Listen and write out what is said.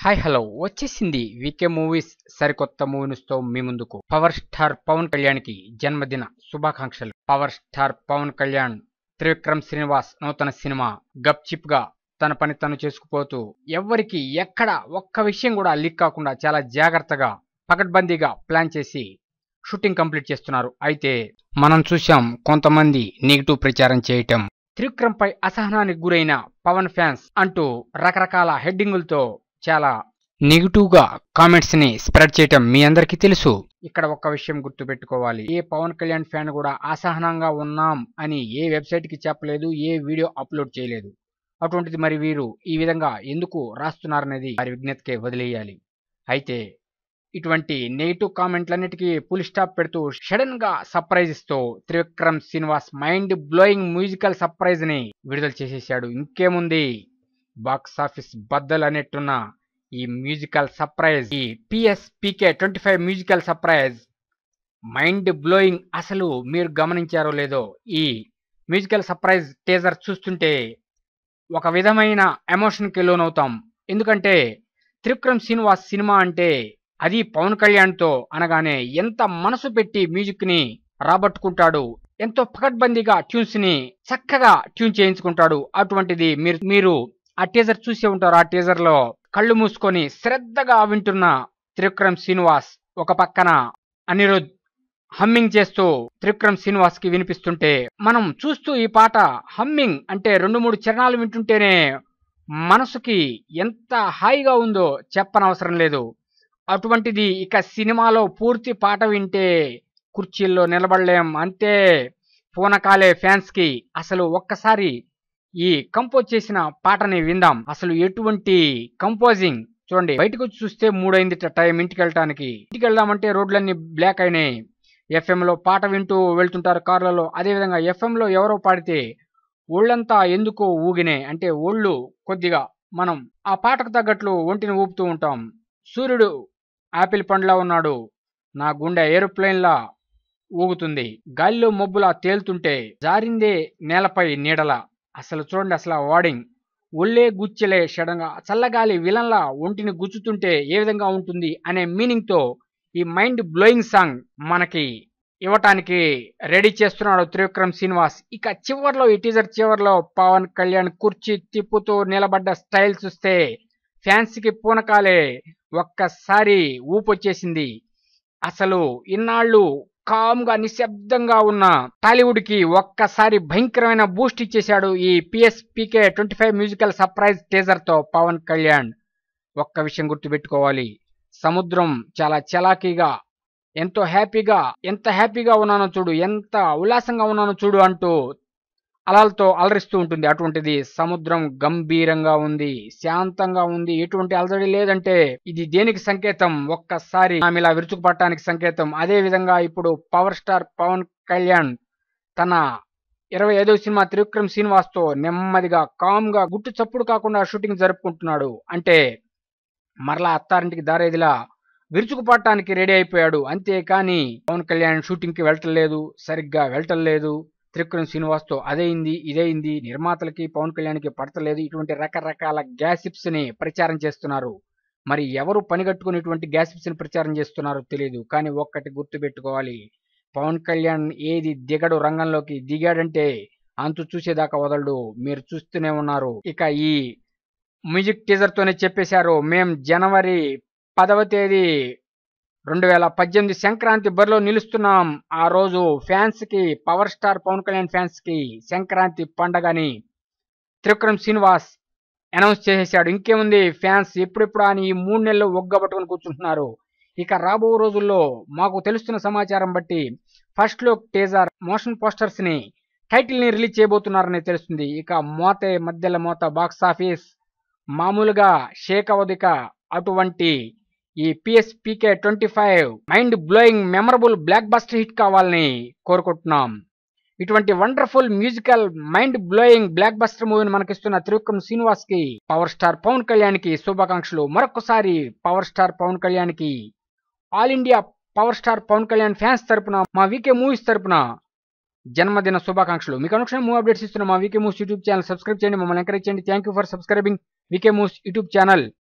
Hi hello వచ్చేసింది VK movies సరికొత్త movie news తో మీ ముందుకు. పవర్ స్టార్ పవన్ కళ్యాణ్ కి జన్మదిన శుభాకాంక్షలు. పవర్ స్టార్ పవన్ కళ్యాణ్ త్రివిక్రమ్ శ్రీనివాస్ నూతన సినిమా గప్ చిప్ గా తన పని తను చేసుకుపోతూ ఎవ్వరికి ఎక్కడ ఒక్క విషయం కూడా లీక్ కాకుండా చాలా జాగ్రత్తగా పకడ్బందీగా ప్లాన్ చేసి షూటింగ్ కంప్లీట్ చేస్తున్నారు. అయితే మనం చూశాం కొంతమంది నెగిటివ్ ప్రచారం చేయటం, త్రివిక్రమ్ పై అసహనానికి గురైన పవన్ ఫ్యాన్స్ అంటూ రకరకాల హెడ్డింగులతో చాలా నెగిటివ్ గా కామెంట్స్ ని స్ప్రెడ్ చేయటం మీ అందరికీ తెలుసు. ఇక్కడ ఒక్క విషయం గుర్తు పెట్టుకోవాలి, ఏ పవన్ కళ్యాణ్ ఫ్యాన్ కూడా అసహనంగా ఉన్నాం అని ఏ వెబ్సైట్ కి చెప్పలేదు, ఏ వీడియో అప్లోడ్ చేయలేదు. అటువంటిది మరి వీరు ఈ విధంగా ఎందుకు రాస్తున్నారనేది వారి విజ్ఞతకే వదిలేయాలి. అయితే ఇటువంటి నెగిటివ్ కామెంట్లన్నిటికీ ఫుల్ స్టాప్ పెడుతూ సడన్ గా సర్ప్రైజ్ ఇస్తూ Trivikram Srinivas mind blowing musical surprise ని విడుదల చేసేసాడు. ఇంకేముంది, బాక్స్ ఆఫీస్ బద్దలు అనేట్టున్న ఈ మ్యూజికల్ సర్ప్రైజ్, ఈ PSPK 25 musical surprise mind blowing. అసలు మీరు గమనించారో లేదో, ఈ మ్యూజికల్ సర్ప్రైజ్ టీజర్ చూస్తుంటే ఒక విధమైన ఎమోషన్ కి లోనవుతాం. ఎందుకంటే త్రివిక్రమ్ శ్రీనివాస్ సినిమా అంటే అది పవన్ కళ్యాణ్ తో అనగానే ఎంత మనసు పెట్టి మ్యూజిక్ ని రాబట్టుకుంటాడు, ఎంతో పకడ్బందీగా ట్యూన్స్ ని చక్కగా ట్యూన్ చేయించుకుంటాడు. అటువంటిది మీరు ఆ టీజర్ చూసే ఉంటారు. ఆ టీజర్ లో కళ్ళు మూసుకొని శ్రద్ధగా వింటున్న త్రివిక్రమ్ శ్రీనివాస్ ఒక పక్కన అనిరుద్ హమ్మింగ్ చేస్తూ త్రివిక్రమ్ శ్రీనివాస్ కి వినిపిస్తుంటే మనం చూస్తూ ఈ పాట హమ్మింగ్ అంటే 2-3 చరణాలు వింటుంటేనే మనసుకి ఎంత హాయిగా ఉందో చెప్పనవసరం లేదు. అటువంటిది ఇక సినిమాలో పూర్తి పాట వింటే కుర్చీల్లో నిలబడలేం, అంతే పూనకాలే ఫ్యాన్స్ కి. అసలు ఒక్కసారి ఈ కంపోజ్ చేసిన పాటని విందాం. అసలు ఎటువంటి కంపోజింగ్ చూడండి. బయటకు వచ్చి చూస్తే 3 అయింది టైం ఇంటికి వెళ్దామంటే రోడ్లన్నీ బ్లాక్ అయినాయి. FM లో పాట వింటూ వెళ్తుంటారు కార్లలో. అదేవిధంగా FM లో ఎవరో పాడితే ఒళ్ళంతా ఎందుకో ఊగినాయి, అంటే ఒళ్ళు కొద్దిగా మనం ఆ పాటకు తగ్గట్లు ఒంటిని ఊపుతూ ఉంటాం. సూర్యుడు ఆపిల్ పండ్లా ఉన్నాడు, నా గుండె ఏరోప్లేన్ లా ఊగుతుంది, గాలిలో మబ్బులా తేలుతుంటే జారిందే నేలపై నీడల. అసలు చూడండి, అసలు వాడింగ్ ఒళ్ళే గుచ్చెలే షడంగా చల్లగాలి విలన్లా ఒంటిని గుచ్చుతుంటే ఏ విధంగా ఉంటుంది అనే మీనింగ్ తో ఈ మైండ్ బ్లోయింగ్ సాంగ్ మనకి ఇవ్వటానికి రెడీ చేస్తున్నాడు త్రివిక్రమ్ శ్రీనివాస్. ఇక చివర్లో, ఈ టీజర్ చివర్లో పవన్ కళ్యాణ్ కుర్చీ తిప్పుతూ నిలబడ్డ స్టైల్ చూస్తే ఫ్యాన్స్ కి పూనకాలే ఒక్కసారి ఊపొచ్చేసింది. అసలు ఇన్నాళ్ళు కామ్ గా నిశ్శబ్దంగా ఉన్న టాలీవుడ్ కి ఒక్కసారి భయంకరమైన బూస్ట్ ఇచ్చేశాడు ఈ PSPK 25 మ్యూజికల్ సర్ప్రైజ్ టీజర్ తో పవన్ కళ్యాణ్. ఒక్క విషయం గుర్తుపెట్టుకోవాలి, సముద్రం చాలా చలాకీగా ఎంత హ్యాపీగా ఉన్నానో చూడు, ఎంత ఉల్లాసంగా ఉన్నానో చూడు అంటూ అలలతో అలరిస్తూ ఉంటుంది. అటువంటిది సముద్రం గంభీరంగా ఉంది, శాంతంగా ఉంది, ఎటువంటి అలజడి లేదంటే ఇది దేనికి సంకేతం? ఒక్కసారి ఆమెలా విరుచుకుపడటానికి సంకేతం. అదే విధంగా ఇప్పుడు పవర్ స్టార్ పవన్ కళ్యాణ్ తన 25వ సినిమా త్రివిక్రమ్ శ్రీనివాస్ తో నెమ్మదిగా కామ్ గా గుట్టు చప్పుడు కాకుండా షూటింగ్ జరుపుకుంటున్నాడు. అంటే మరలా అత్తారింటికి దారేదిలా విరుచుకుపడటానికి రెడీ అయిపోయాడు. అంతేకాని పవన్ కళ్యాణ్ షూటింగ్ కి సరిగ్గా వెళ్ళటలేదు. త్రివిక్రమ్ శ్రీనివాస్ తో అదైంది ఇదైంది, నిర్మాతలకి పవన్ కళ్యాణ్కి పడతలేదు, ఇటువంటి రకరకాల గ్యాసిప్స్ ని ప్రచారం చేస్తున్నారు. మరి ఎవరు పనిగట్టుకుని ఇటువంటి గ్యాసిప్స్ ని ప్రచారం చేస్తున్నారో తెలియదు. కానీ ఒక్కటి గుర్తు పెట్టుకోవాలి, పవన్ కళ్యాణ్ ఏది దిగడు, రంగంలోకి దిగాడంటే అంతు చూసేదాకా వదలడు. మీరు చూస్తూనే ఉన్నారు. ఇక ఈ మ్యూజిక్ టీజర్ తోనే చెప్పేశారు, మేం జనవరి 10వ తేదీ 2018 సంక్రాంతి బరిలో నిలుస్తున్నాం. ఆ రోజు ఫ్యాన్స్ కి, power star Pawan Kalyan fans కి సంక్రాంతి పండగని త్రివిక్రమ్ శ్రీనివాస్ అనౌన్స్ చేసేసాడు. ఇంకేముంది, ఫ్యాన్స్ ఎప్పుడెప్పుడు అని ఈ 3 నెలలు ఒగ్గబట్టుకుని కూర్చుంటున్నారు. ఇక రాబో రోజుల్లో మాకు తెలుస్తున్న సమాచారం బట్టి first look teaser, motion posters ని, టైటిల్ ని రిలీజ్ చేయబోతున్నారని తెలుస్తుంది. ఇక మోతే మధ్యల మోత బాక్స్ ఆఫీస్ మామూలుగా షేక్ అవదిక. అటువంటి ఈ PSPK 25 mind blowing memorable blockbuster hit కావాలని కోరుకుంటున్నాం. ఇటువంటి wonderful musical mind blowing blockbuster మూవీని మనకిస్తున్న త్రివిక్రమ్ శ్రీనివాస్ కి, పవర్ స్టార్ పవన్ కళ్యాణ్ కి శుభాకాంక్షలు. మరొకసారి పవర్ స్టార్ పవన్ కళ్యాణ్ కి all India power star Pawan Kalyan fans తరపున, మా వీకే మూవీస్ తరపున జన్మదిన శుభాకాంక్షలు. మీకు అనుక్షణం మూవీ అప్డేట్స్ ఇస్తున్న మా VK movies YouTube channel subscribe చేయండి, మమ్మల్ని ఎంకరేజ్ చేయండి. Thank you for subscribing VK movies YouTube channel.